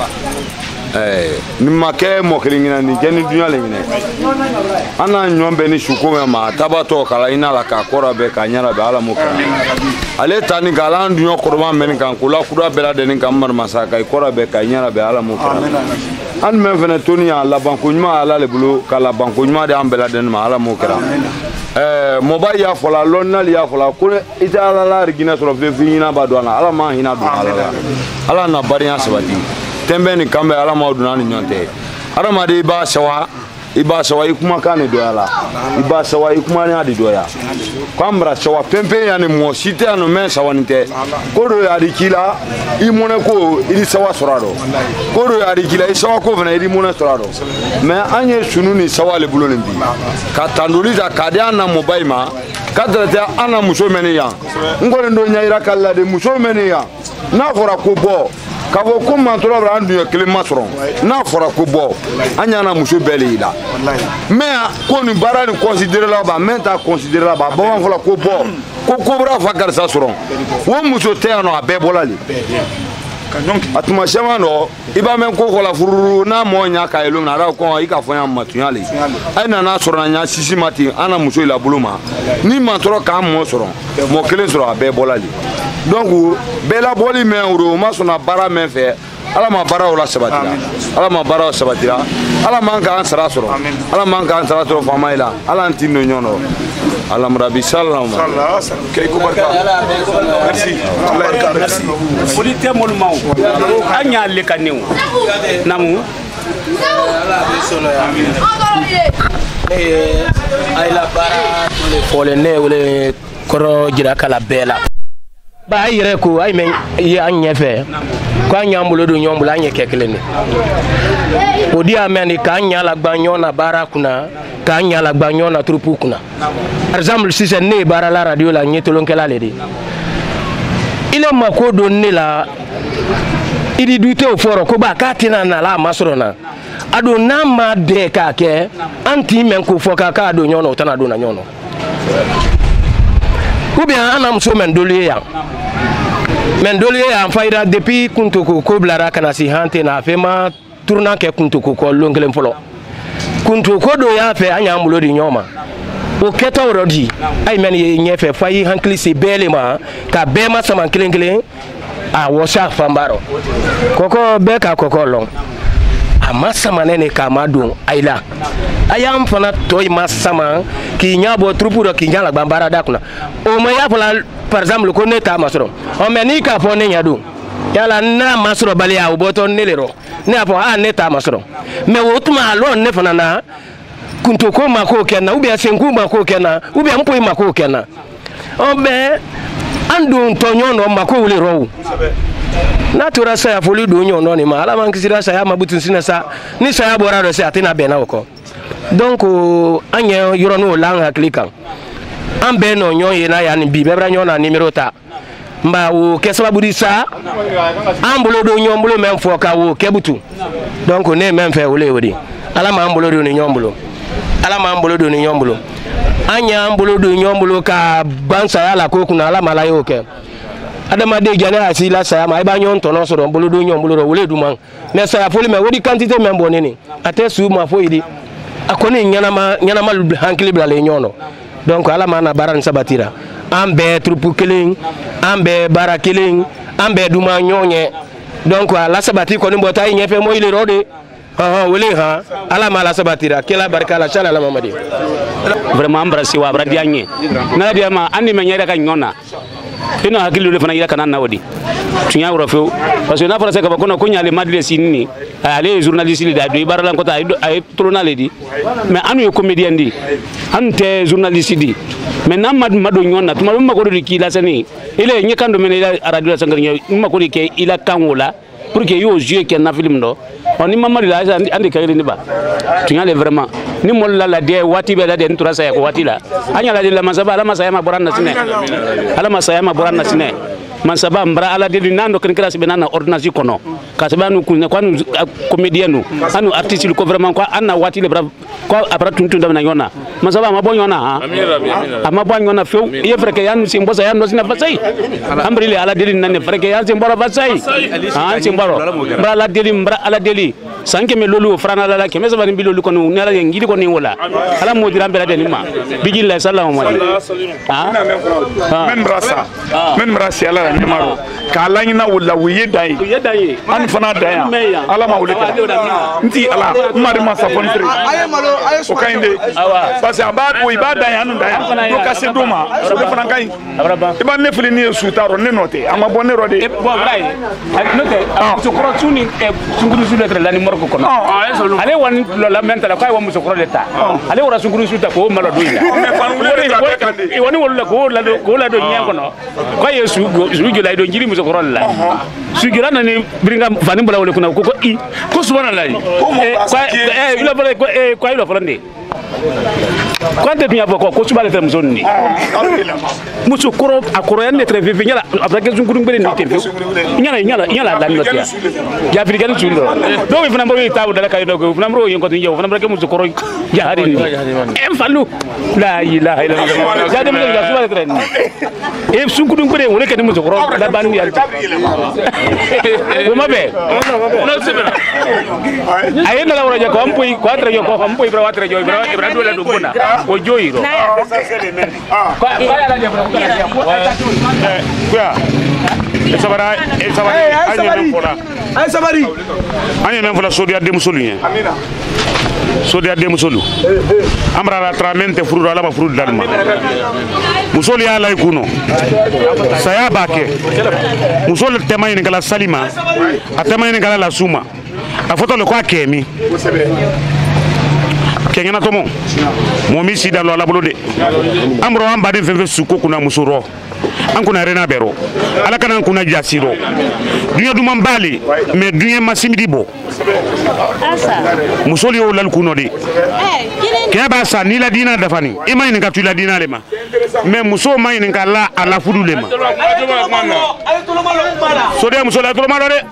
eh ni make mo kelingina ni jeni dunya lengine ana nyombe ni shukome ma tabato kala ina la ka kora be ka nyala be ala muka ale tani galan dunyo korma men kan kula kura bela de ni kamar masaka kora be ka nyala be ala muka an men fene tonia la banko nyuma ala le bulu kala banko nyuma de ambela de ma ala muka eh mobile ya fola lonnal ya fola ko ita ala la rigina so fe fina ba do ala ma hina do ala ala na bariya sabati tembe ni kambe ala ma oduna ni nyonte ara ma de ba sawa iba sawa ikuma kane do ala iba sawa ikuma ni adi do ya kwambra sawa pempe ya ni mo site anu men sawa nite kodo ya di kila imone ko idi sawa sorado kodo ya di kila isawa ko vena idi mona sorado me anye sunu ni sawa le bulo ndi ka tanduliza kadia na mobile ma kadrate ana muso meni ya ngore ndo nyaira kala de muso meni ya na fora ko bo kabo ko mantoro bra ndu yakle masron na fora ko bo anya na muso beli ila mais ko ni bara ni considérer la ba menta considérer la ba bo wan fola ko bo ko ko bra fa gar sa soron wo muso te no abe bolali atuma shema no iba men ko ko la furu na mo nya ka elo na ra ko ika fo ya matunyale ai na na soron nya sisi mati ana muso ila buluma ni mantoro ka mo soron mo kele soron abe bolali donc bela boli men uro masuna bara men fe ala ma bara wala sabatira ala ma bara sabatira ala man ka ansara soro ala man ka ansara soro famaila ala antino nyono ala mrabi sallallahu sallallahu kay ko barka merci Allah merci polite mon maw anya le kanew namu ala be solo amin eh ay la bara pole ne wole koro jira kala bela ba yire ko ay men ye anye fe ko anya mbulo do nyombulo anye kekele ni odi ameni ka anya la gbanyo na bara kuna ka anya la gbanyo na trupu kuna par exemple si c'est ne bara la radio la nyetolon kala ledi ile makodo ne la idi dute o foro ko ba katina na la masrona ado na ma de ka ke anti men ko foka ka do nyono tana do na nyono ou bien ana muso men doliye ya men doliye ya faida depuis kuntuko ko blara kana si hante na fema tourna ke kuntuko ko longelen folo kuntuko do ya fe anya mulo di nyoma o keto rodi ay men ye nyefe fayi hankli si belema ka bema sama kelenkelen a wosa fambaro koko be ka koko long amasama nene ka madun aila ayam fana toy masama ki nyabo trupuro ki nyala bambara dakuna o ma ya fala par exemple ko neta masro o meni ka fo ne nyadu yala na masro bali ya uboto nelero ne afo a neta masro me wotuma alo ne fana na kunto ko mako kenna ubi asenku mako kenna ubi ampo mako kenna o be andu ntonyo no mako ule ro na tura saya foli do nyo no ni ma ala man kisira saya mabutun sina sa ni saya bora do saya tina be na oko donc anye yoro no langa klikan ambe no nyo ye na ya ni bi bebra nyo na numero ta mba wo ke sababu di sa ambolo do nyombolo men fo ka wo kebutu donc ne men fe wo le wodi ala ma ambolo do ni nyombolo ala ma ambolo do ni nyombolo anya ambolo do nyombolo ka bansa yala ko kuna ala mala yo ke adama de jana asila sa ma iba nyon tono so do ambolo do nyombolo ro wo le du man mais sa fo le me wodi quantité men bonene ate su ma fo idi akoni nyana ma nyana ma hankili bla le nyono donc ala ma na baran sabatira ambe trupu killing ambe bara killing ambe duma nyonye donc la sabati ko ni mbota yi nyefe mo ile rode ha wele ha ala ma la sabatira kila barka la shala la mamadi vraiment embrasser wa bradi anye na dia ma andi me nyere ka nyona ino hakili le fana ila kana na wodi tunya woro fe parce que na fara se ka ko na ko nyale madile sinni ale journaliste li da do ibara lan ko ta ay trona le di mais anu comédien di ante journaliste di mais na mad mado nyona tuma ma ko do ki la sani ile nyekando men ila radio la sangar nyi ma ko ke ila kanwola pour que yo jouer ke na film do on ni mamadi la andi kayri ni ba tunya le vraiment ni molla la de wati be la de ntura sa ko wati la anya la de la masaba ala masaya ma boran na sine ala masaya ma boran na sine man saba mbra ala de nando ken classe be nana ordonnance kono ka saba nu kun ko anu comédien nu anu artiste ko vraiment ko anna wati le bravo ko après tun tun na yona man saba ma bon yona ha ama bon yona few ye freke yan si mbosa yan no sina fasay ambrile ala de nane freke yan si mboro fasay ha si mboro mbra ala de mbra ala de sanke me lolu frana la ke me saba ni lolu kono ne ala ngidi ko ni wala ala mo dira mbela de ni ma bijilla sallallahu alaihi ha men brasa men brasa ala ni maro kala nyina wala wiye dai an fana daya ala ma wulika nti ala mari ma sapon tri o kainde parce que aba ko ibada ya anu daya to kasi duma so be fana kai iba ne fili ni sutaro ne note ama bonne rode bo brai note so kro tuni sunguru su letre la ni morko kono ale wan la menta la kai wa muso kro leta ale wora sunguru su ta ko malo do ila e woni wala ko la do ko la do nyen kono ko yesu su la do njiri muso kro la su gira na ni bringa fani bula wala kuna ko ko i ko subhanallah e kwa e ila bale ko e kwa ila falande kwante tunya boko ko subale tem zonni muso koro akoro yan netre vivi nyala après zunguru ngbe ni tefi nyala nyala nyala la notia ya africain chulo do we fana mboro tabu dala kayo do fana mboro yonko tunje fana mboro muso koro ya hari ni em fallu la ilaha illallah ya dem ya subale tren e zunguru ngbe wole ke muso koro da ban ya ko mabe no sebena ayenda la wora je ko ampoi ko atra yo ko ampoi bra watra yo bra bra do la do bona o joiro kwa kwa la je bra kwa e sabara e sabara anya men fola ay sabari anya men fola sodia dem soluye amina sodia dem solu amra la tramente furu ala ma furu dalma musoli ala ikuno saya bake musoli temay ni kala salima atemay ni kala la suma afoto le kwa kemi kengena tomo momi sida lo ala bolode amro amba de fenfe suko kuna musuro ankuna rena bero ala kana kuna jasiro dunya duma mbali me dunya masimidi bo asa musoli o lal kuno de ke ba sa ni la dina dafani imay ni ka tu la dina lema me muso may ni ka la ala fudu lema so de muso la to malo de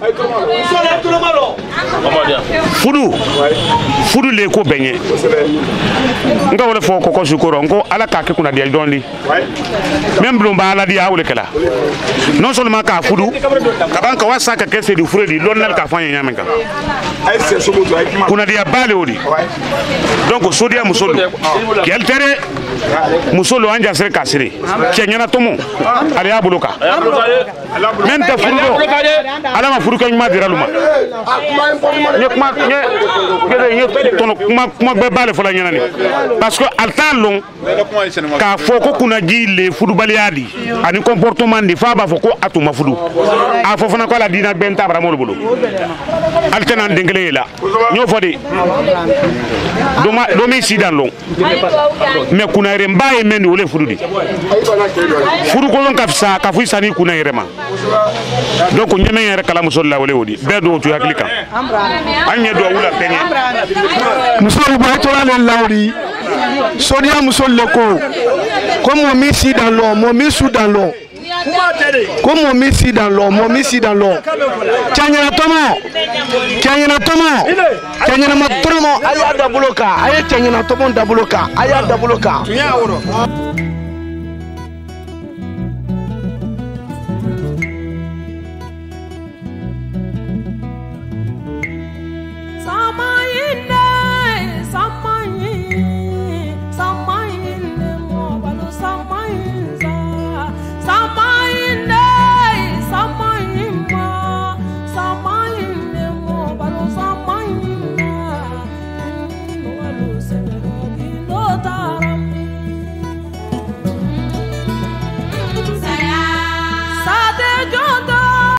fudu fudu le ko benye nga wala fo ko ko sukoro ngo ala ka ke kuna dial donli même blom ba ala dia wala kala non seulement ka fudu ka ban ka wasa ka kese du furedi lonnal ka fanya nyamenga kuna dia bale odi donc so dia musolo kel tere musolo anja sere kasire kenyana tomo ali abuluka men ta fudu ala ma fudu kan ma diraluma nyek ma nye gede nye tono kuma kuma be bale fola nyana ni parce que alta long ka foko kuna jile fudu baliadi ani comportement di fa ba foko atuma fudu a fofana ko la dina benta bramol bulu altena dengle la nyo fodi doma domi sidan long me kuna remba e men wole fudu di fudu ko lon ka fisa ka fu sani kuna rema donc nyeme yere kala musolla wole wodi be do to yaklika anya do wula penye musolu ba to la lawri sonia musol le ko comme mo mi si dans l'eau mo mi sous dans l'eau Comme mon messi dans l'eau, mon messi dans l'eau. Tianyana tomo, tianyana tomo, tianyana matromo, aya dabuloka, aya tianyana tomo dabuloka, aya dabuloka.